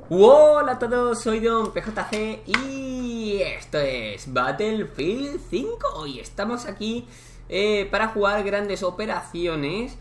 Hola a todos, soy Don PJC y esto es Battlefield 5 y estamos aquí para jugar grandes operaciones.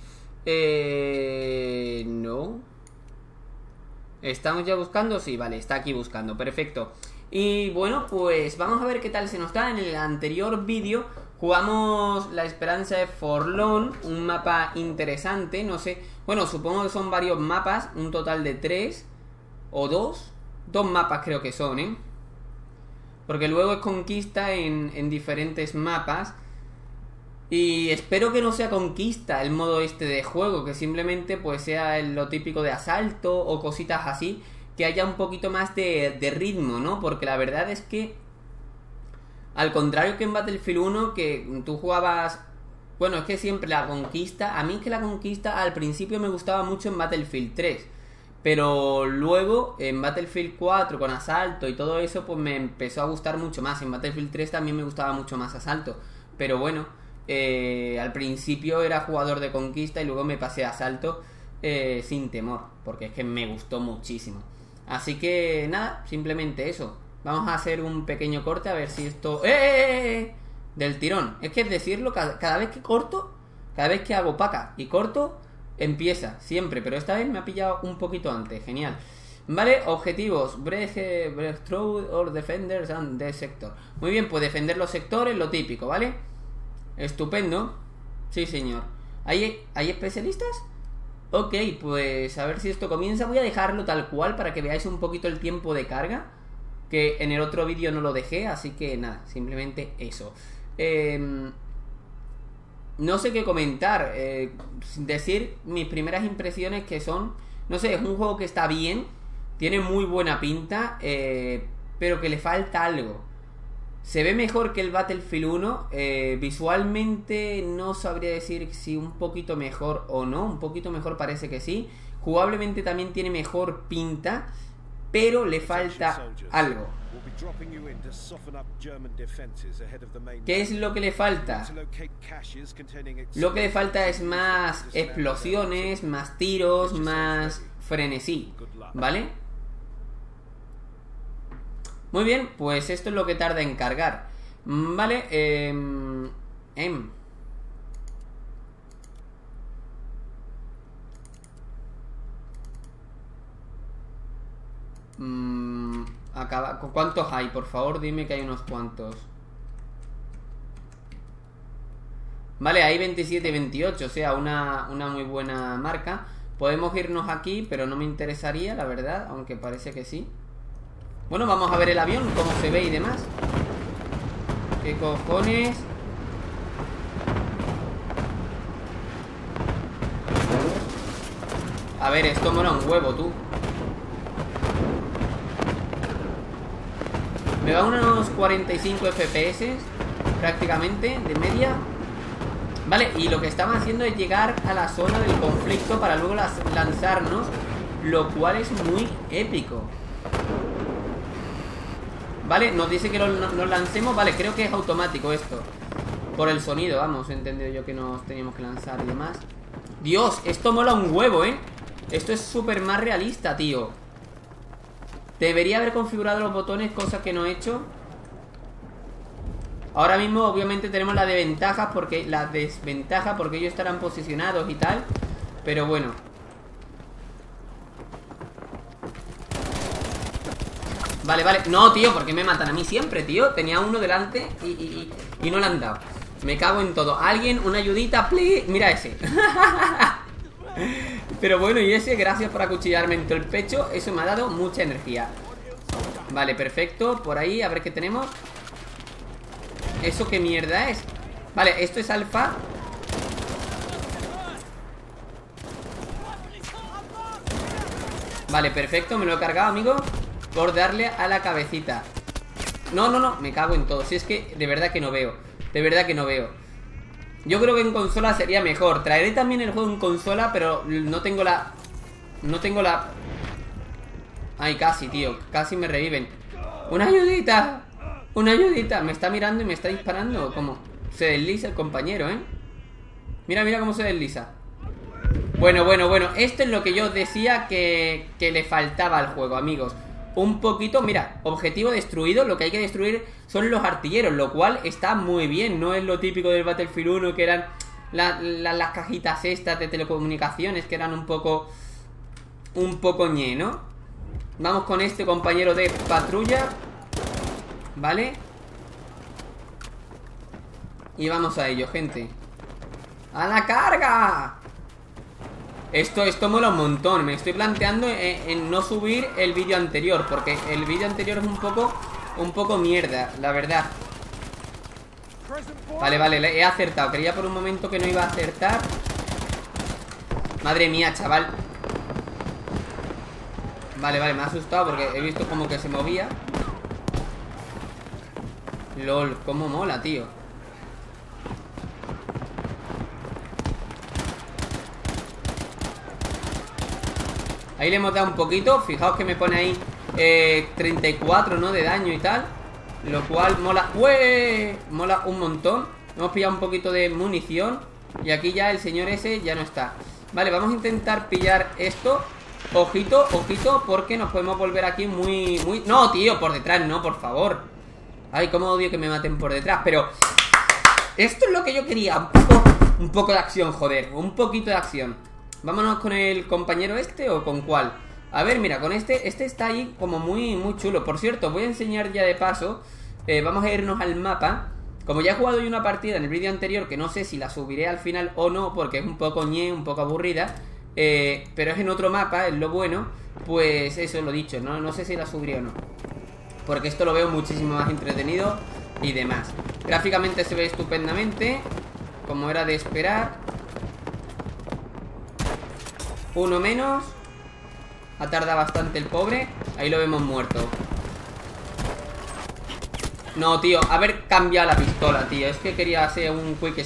No. ¿Estamos ya buscando? Sí, vale, está aquí buscando, perfecto. Y bueno, pues vamos a ver qué tal se nos da. En el anterior vídeo jugamos La Esperanza de Forlón, un mapa interesante, no sé. Bueno, supongo que son varios mapas, un total de 3 o 2 mapas creo que son, ¿eh? Porque luego es conquista en diferentes mapas. Y espero que no sea conquista el modo este de juego, que simplemente pues sea lo típico de asalto o cositas así, que haya un poquito más de ritmo, ¿no? Porque la verdad es que, al contrario que en Battlefield 1, que tú jugabas... Bueno, es que siempre la conquista... A mí es que la conquista al principio me gustaba mucho en Battlefield 3. Pero luego en Battlefield 4 con asalto y todo eso, pues me empezó a gustar mucho más. En Battlefield 3 también me gustaba mucho más asalto. Pero bueno, al principio era jugador de conquista y luego me pasé a asalto sin temor, porque es que me gustó muchísimo. Así que nada, simplemente eso. Vamos a hacer un pequeño corte a ver si esto... del tirón. Es que es decirlo, cada vez que corto, cada vez que hago paca y corto, empieza, siempre, pero esta vez me ha pillado un poquito antes, genial. Vale, objetivos, breakthrough or defenders and the sector. Muy bien, pues defender los sectores, lo típico, ¿vale? Estupendo. Sí, señor. ¿Hay especialistas? Ok, pues a ver si esto comienza. Voy a dejarlo tal cual para que veáis un poquito el tiempo de carga, que en el otro vídeo no lo dejé, así que nada, simplemente eso. No sé qué comentar, decir mis primeras impresiones que son... No sé, es un juego que está bien, tiene muy buena pinta, pero que le falta algo. Se ve mejor que el Battlefield 1, visualmente no sabría decir si un poquito mejor o no, un poquito mejor parece que sí. Jugablemente también tiene mejor pinta, pero le falta algo. ¿Qué es lo que le falta? Lo que le falta es más explosiones, más tiros, más frenesí, ¿vale? Muy bien, pues esto es lo que tarda en cargar. Vale, ¿cuántos hay? Por favor, dime que hay unos cuantos. Vale, hay 27 y 28, o sea, una muy buena marca. Podemos irnos aquí, pero no me interesaría, la verdad, aunque parece que sí. Bueno, vamos a ver el avión, cómo se ve y demás. ¿Qué cojones? A ver, esto mola un huevo, tú. Me va a unos 45 FPS prácticamente, de media. Vale, y lo que estamos haciendo es llegar a la zona del conflicto para luego lanzarnos, lo cual es muy épico. Vale, nos dice que nos lancemos. Vale, creo que es automático esto. Por el sonido, vamos, he entendido yo que nos teníamos que lanzar y demás. Dios, esto mola un huevo, ¿eh? Esto es súper más realista, tío. Debería haber configurado los botones, cosa que no he hecho. Ahora mismo obviamente tenemos la desventaja porque ellos estarán posicionados y tal. Pero bueno. Vale, vale. No, tío, porque me matan a mí siempre, tío. Tenía uno delante y no le han dado. Me cago en todo. Alguien, una ayudita, please. Mira ese. Pero bueno, y ese, gracias por acuchillarme en todo el pecho. Eso me ha dado mucha energía. Vale, perfecto. Por ahí, a ver qué tenemos. ¿Eso qué mierda es? Vale, esto es alfa. Vale, perfecto, me lo he cargado, amigo. Por darle a la cabecita. No, no, no, me cago en todo. Si es que de verdad que no veo. De verdad que no veo. Yo creo que en consola sería mejor. Traeré también el juego en consola, pero no tengo la... Ay, casi, tío. Casi me reviven. ¡Una ayudita! ¡Una ayudita! Me está mirando y me está disparando. ¿Cómo? Se desliza el compañero, ¿eh? Mira, mira cómo se desliza. Bueno, esto es lo que yo os decía que le faltaba al juego, amigos. Un poquito, mira, objetivo destruido. Lo que hay que destruir son los artilleros, lo cual está muy bien. No es lo típico del Battlefield 1, que eran las cajitas estas de telecomunicaciones, que eran un poco ñe, ¿no? Vamos con este compañero de patrulla, ¿vale? Y vamos a ello, gente. ¡A la carga! Esto mola un montón. Me estoy planteando en no subir el vídeo anterior, porque el vídeo anterior es un poco mierda, la verdad. Vale, he acertado. Creía por un momento que no iba a acertar. Madre mía, chaval. Vale, me ha asustado porque he visto como que se movía. LOL, cómo mola, tío. Ahí le hemos dado un poquito. Fijaos que me pone ahí 34, ¿no? De daño y tal. Lo cual mola. ¡Ué! Mola un montón. Hemos pillado un poquito de munición. Y aquí ya el señor ese ya no está. Vale, vamos a intentar pillar esto. Ojito, porque nos podemos volver aquí muy... No, tío, por detrás no, por favor. Ay, cómo odio que me maten por detrás. Pero esto es lo que yo quería. Un poco de acción, joder. Un poquito de acción. Vámonos con el compañero este o con cuál. A ver, mira, con este está ahí como muy chulo. Por cierto, voy a enseñar ya de paso. Vamos a irnos al mapa. Como ya he jugado yo una partida en el vídeo anterior, que no sé si la subiré al final o no, porque es un poco ñe, un poco aburrida, pero es en otro mapa, es lo bueno. Pues eso, lo dicho, no sé si la subiré o no, porque esto lo veo muchísimo más entretenido y demás. Gráficamente se ve estupendamente, como era de esperar. Uno menos. Ha tardado bastante el pobre. Ahí lo vemos muerto. No, tío, haber cambiado la pistola, tío. Es que quería hacer un quick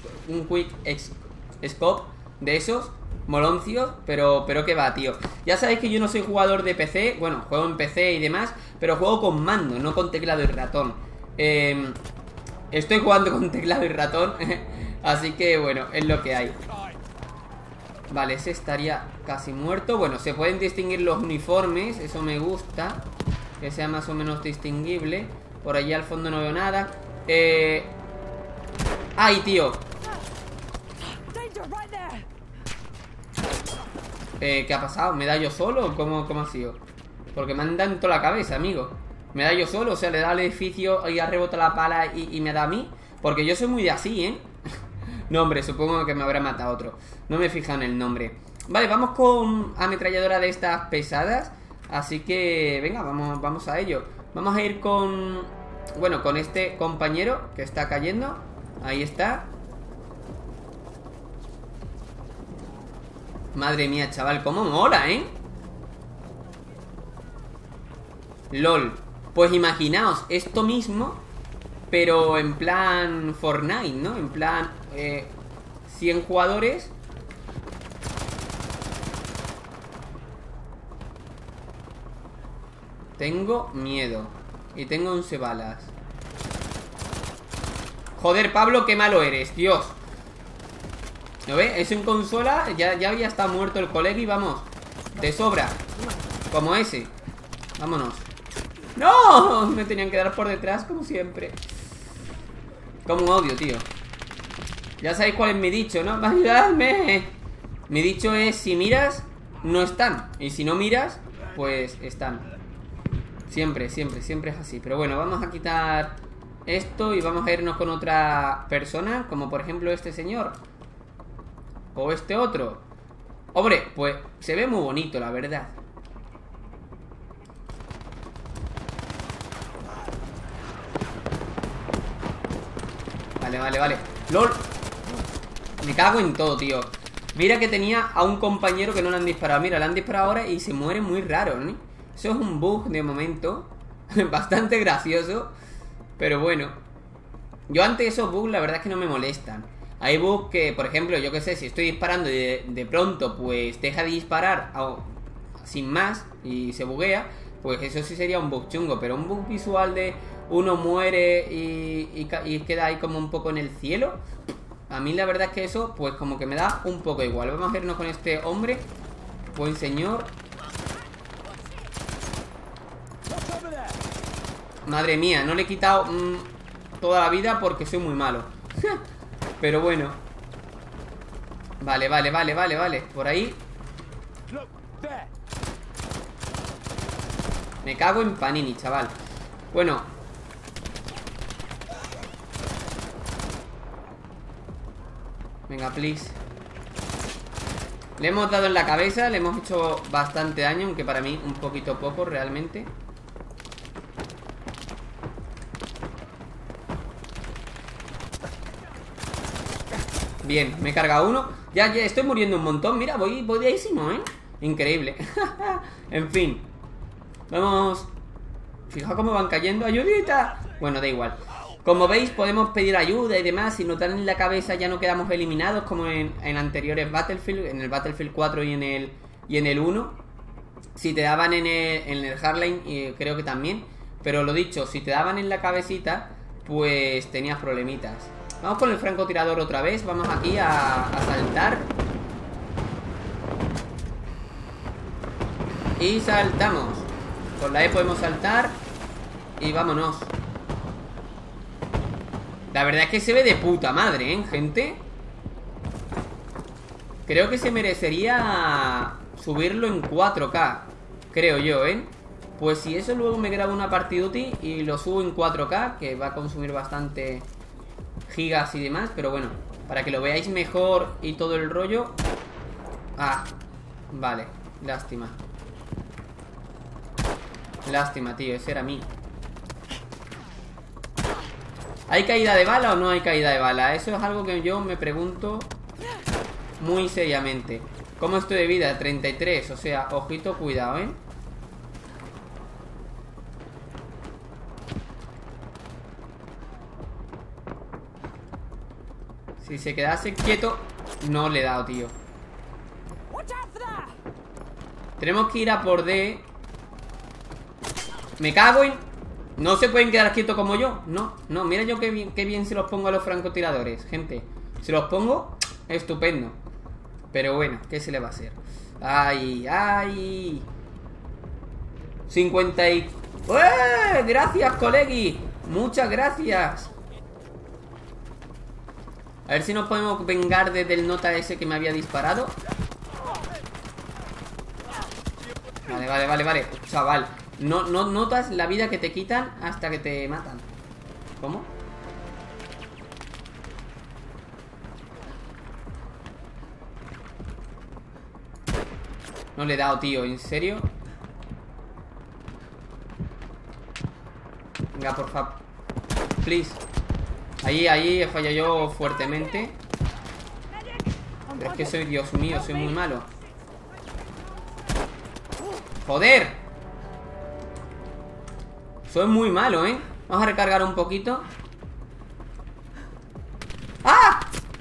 scope de esos moloncios, pero que va, tío. Ya sabéis que yo no soy jugador de PC. Bueno, juego en PC y demás, pero juego con mando, no con teclado y ratón. Estoy jugando con teclado y ratón. Así que, bueno, es lo que hay. Vale, ese estaría casi muerto. Bueno, se pueden distinguir los uniformes. Eso me gusta, que sea más o menos distinguible. Por allí al fondo no veo nada. ¡Ay, tío! ¿Qué ha pasado? ¿Me da yo solo? ¿Cómo ha sido? Porque me han dado en toda la cabeza, amigo. ¿Me da yo solo? O sea, le da al edificio y ha rebotado la pala y me da a mí. Porque yo soy muy de así, ¿eh? No, hombre, supongo que me habrá matado otro. No me he fijado en el nombre. Vale, vamos con ametralladora de estas pesadas. Así que, venga, vamos a ello. Vamos a ir con... Bueno, con este compañero que está cayendo. Ahí está. Madre mía, chaval, cómo mola, ¿eh? LOL. Pues imaginaos esto mismo, pero en plan Fortnite, ¿no? En plan 100 jugadores. Tengo miedo. Y tengo 11 balas. Joder, Pablo, qué malo eres, Dios. ¿Lo ves? Eso en consola ya había estado muerto el colega y vamos, de sobra. Como ese. Vámonos. ¡No! Me tenían que dar por detrás como siempre. Como odio, tío. Ya sabéis cuál es mi dicho, ¿no? ¡Ayudadme! Mi dicho es, si miras, no están. Y si no miras, pues están. Siempre es así. Pero bueno, vamos a quitar esto y vamos a irnos con otra persona, como por ejemplo este señor. O este otro. Hombre, pues se ve muy bonito, la verdad. Vale. ¡Lol! Me cago en todo, tío. Mira que tenía a un compañero que no le han disparado. Mira, le han disparado ahora y se muere muy raro, ¿no? Eso es un bug de momento. Bastante gracioso. Pero bueno. Yo ante esos bugs la verdad es que no me molestan. Hay bugs que, por ejemplo, yo que sé, si estoy disparando y de pronto pues deja de disparar sin más y se buguea, pues eso sí sería un bug chungo. Pero un bug visual de uno muere y queda ahí como un poco en el cielo, a mí la verdad es que eso, pues como que me da un poco igual. Vamos a irnos con este hombre. Buen señor. Madre mía, no le he quitado toda la vida porque soy muy malo. Pero bueno. Vale, vale, vale, vale, vale. Por ahí. Me cago en Panini, chaval. Bueno. Venga, please. Le hemos dado en la cabeza. Le hemos hecho bastante daño, aunque para mí un poquito poco realmente. Bien, me he cargado uno. Ya estoy muriendo un montón. Mira, voy de ahísimo, ¿eh? Increíble. En fin. Vamos. Fijaos cómo van cayendo. ¡Ayudita! Bueno, da igual. Como veis, podemos pedir ayuda y demás. Si nos dan en la cabeza ya no quedamos eliminados, como en anteriores Battlefield. En el Battlefield 4 y en el 1. Si te daban en el Hardline, creo que también. Pero lo dicho, si te daban en la cabecita, pues tenías problemitas. Vamos con el francotirador otra vez. Vamos aquí a saltar. Y saltamos. Con la E podemos saltar. Y vámonos. La verdad es que se ve de puta madre, ¿eh, gente? Creo que se merecería subirlo en 4K. Creo yo, ¿eh? Pues si eso luego me grabo una partiduti y lo subo en 4K, que va a consumir bastante gigas y demás, pero bueno, para que lo veáis mejor y todo el rollo. Ah, vale, lástima. Lástima, tío, ese era mí. ¿Hay caída de bala o no hay caída de bala? Eso es algo que yo me pregunto muy seriamente. ¿Cómo estoy de vida? 33, o sea, ojito, cuidado, ¿eh? Si se quedase quieto. No le he dado, tío. Tenemos que ir a por D. Me cago en... No se pueden quedar quietos como yo. No, no, mira yo qué bien se los pongo a los francotiradores, gente. Se los pongo, estupendo. Pero bueno, ¿qué se le va a hacer? Ay, ay. 50 y... ¡Eh! Gracias, colegui. Muchas gracias. A ver si nos podemos vengar desde el nota ese que me había disparado. Vale, vale, vale, vale. Chaval, no notas la vida que te quitan hasta que te matan. ¿Cómo? No le he dado, tío, ¿en serio? Venga, por favor. Please. Ahí he fallado yo fuertemente. Pero es que soy, Dios mío, soy muy malo. ¡Joder! Soy muy malo, ¿eh? Vamos a recargar un poquito. ¡Ah!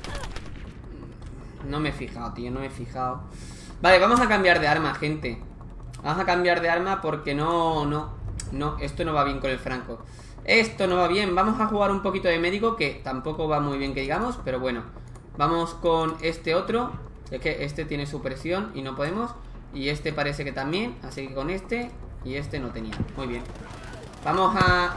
No me he fijado, tío, no me he fijado. Vale, vamos a cambiar de arma, gente. Vamos a cambiar de arma porque no, esto no va bien con el franco. Esto no va bien. Vamos a jugar un poquito de médico, que tampoco va muy bien que digamos, pero bueno. Vamos con este otro. Es que este tiene supresión y no podemos. Y este parece que también, así que con este. Y este no tenía, muy bien. Vamos a...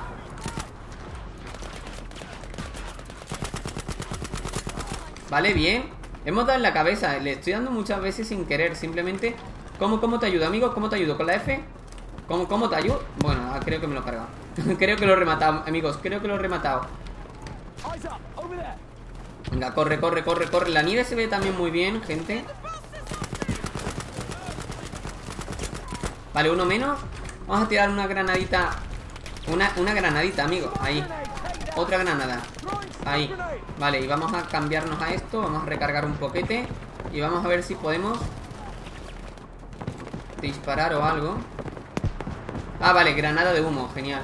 Vale, bien. Hemos dado en la cabeza, le estoy dando muchas veces sin querer. Simplemente, ¿cómo te ayudo, amigo? ¿Cómo te ayudo? ¿Con la F? ¿Cómo te ayudo? Bueno, creo que me lo he cargado. Creo que lo he rematado, amigos, creo que lo he rematado. Venga, corre, corre, corre, corre. La nieve se ve también muy bien, gente. Vale, uno menos. Vamos a tirar una granadita. Una granadita, amigo, ahí. Otra granada. Ahí. Vale, y vamos a cambiarnos a esto. Vamos a recargar un poquete. Y vamos a ver si podemos disparar o algo. Ah, vale, granada de humo, genial.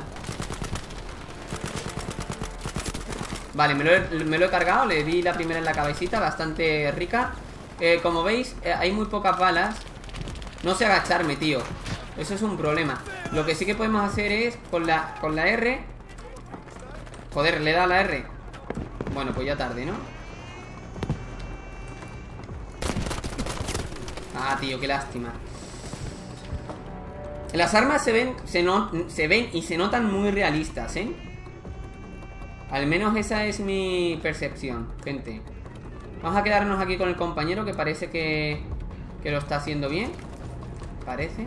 Vale, me lo he cargado. Le di la primera en la cabecita, bastante rica. Como veis, hay muy pocas balas. No sé agacharme, tío. Eso es un problema. Lo que sí que podemos hacer es con la R. Joder, le he dado la R. Bueno, pues ya tarde, ¿no? Ah, tío, qué lástima. Las armas se ven y se notan muy realistas, ¿eh? Al menos esa es mi percepción, gente. Vamos a quedarnos aquí con el compañero, que parece que lo está haciendo bien. Parece.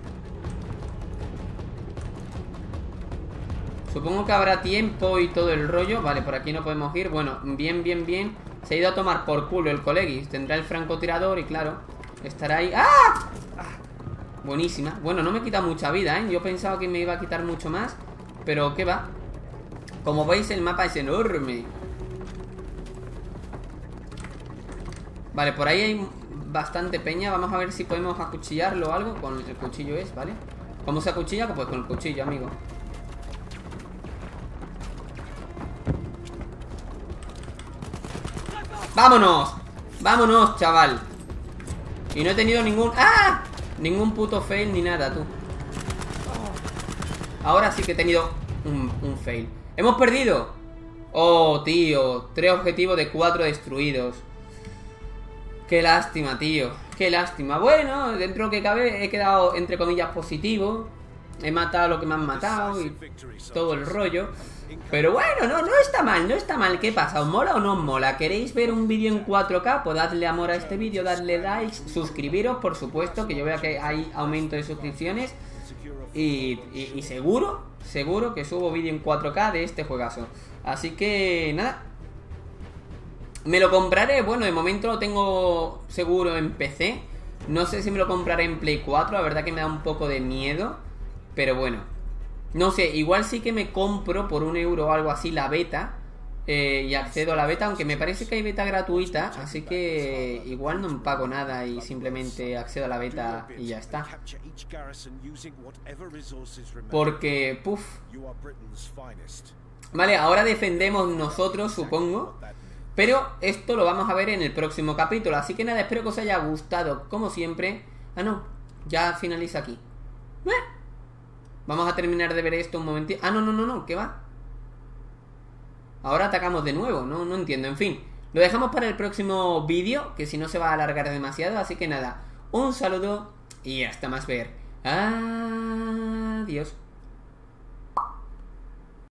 Supongo que habrá tiempo y todo el rollo. Vale, por aquí no podemos ir. Bueno, bien, bien, bien. Se ha ido a tomar por culo el colegui. Tendrá el francotirador y claro, estará ahí. ¡Ah! Buenísima. Bueno, no me quita mucha vida, ¿eh? Yo pensaba que me iba a quitar mucho más, pero ¿qué va? Como veis, el mapa es enorme. Vale, por ahí hay bastante peña. Vamos a ver si podemos acuchillarlo o algo. Con el cuchillo es, ¿vale? ¿Cómo se acuchilla? Pues con el cuchillo, amigo. ¡Vámonos! ¡Vámonos, chaval! Y no he tenido ningún... ¡Ah! Ningún puto fail ni nada, tú. Ahora sí que he tenido un fail. ¡Hemos perdido! Oh, tío. 3 objetivos de 4 destruidos. Qué lástima, tío. Qué lástima. Bueno, dentro de lo que cabe he quedado, entre comillas, positivo. He matado lo que me han matado y todo el rollo. Pero bueno, no está mal, no está mal. ¿Qué pasa? ¿Os mola o no os mola? ¿Queréis ver un vídeo en 4K? Pues dadle amor a este vídeo, dadle like, suscribiros, por supuesto, que yo vea que hay aumento de suscripciones. Y seguro que subo vídeo en 4K de este juegazo. Así que nada, me lo compraré. Bueno, de momento lo tengo seguro en PC. No sé si me lo compraré en Play 4. La verdad que me da un poco de miedo. Pero bueno, no sé, igual sí que me compro por 1 euro o algo así la beta. Y accedo a la beta, aunque me parece que hay beta gratuita. Así que igual no me pago nada y simplemente accedo a la beta y ya está. Porque, puf. Vale, ahora defendemos nosotros, supongo. Pero esto lo vamos a ver en el próximo capítulo. Así que nada, espero que os haya gustado, como siempre. Ah, no, ya finaliza aquí. Vamos a terminar de ver esto un momentito. Ah, no, ¿qué va? Ahora atacamos de nuevo, no entiendo. En fin, lo dejamos para el próximo vídeo, que si no se va a alargar demasiado. Así que nada, un saludo y hasta más ver. Adiós.